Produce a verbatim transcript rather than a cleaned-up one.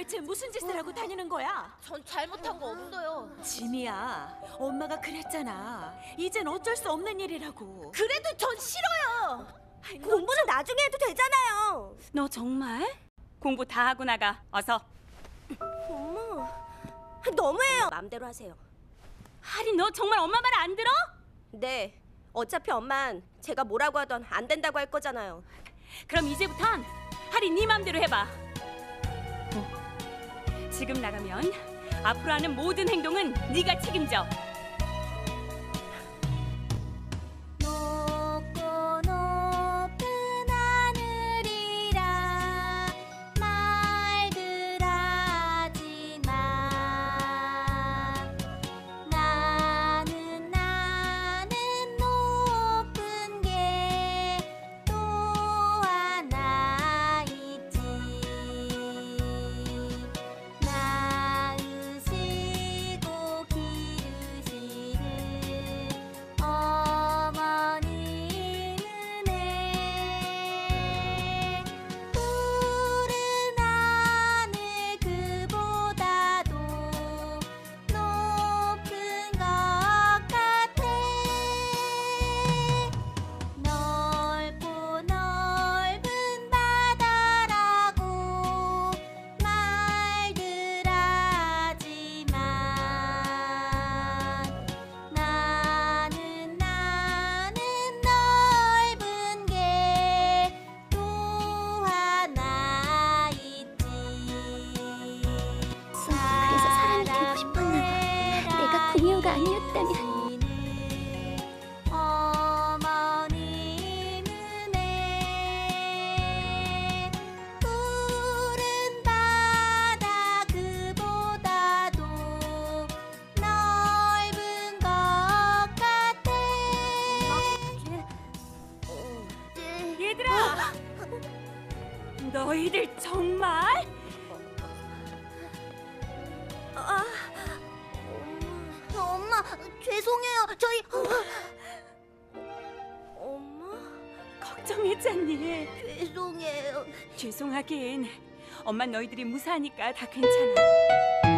대체 무슨 짓을 하고 다니는 거야? 전 잘못한 거 없어요. 지미야, 엄마가 그랬잖아. 이젠 어쩔 수 없는 일이라고. 그래도 전 싫어요. 아이, 너 공부는 나중에 해도 되잖아요. 너 정말? 공부 다 하고 나가. 어서. 엄마, 너무해요. 마음대로 하세요. 하리, 너 정말 엄마 말 안 들어? 네, 어차피 엄만 제가 뭐라고 하던 안 된다고 할 거잖아요. 그럼 이제부턴 하리 네 맘대로 해봐. 어. 지금 나가면 앞으로 하는 모든 행동은 네가 책임져. 높고 높은 하늘이라 말들 하지 마. 나는 나는 높은 게 또 하나 있지. 낳으시고 기르시는 어머니 은혜. 푸른 하늘 그보다도 높은 것 같아. 넓고 넓은 바다라고 말들 하지만 나는 나는 넓은 게 또 하나 있지. 그래서 사람이 되고 싶었나 봐. 내가 구미호가 아니었다면. 어머님 은혜. 푸른 바다 그보다도 넓은 것 같아. 얘들아! 너희들 정말? 아, 엄마, 엄마, 죄송해요. 저희 엄마, 걱정했잖니. 죄송해요. 죄송하긴. 엄마 너희들이 무사하니까 다 괜찮아.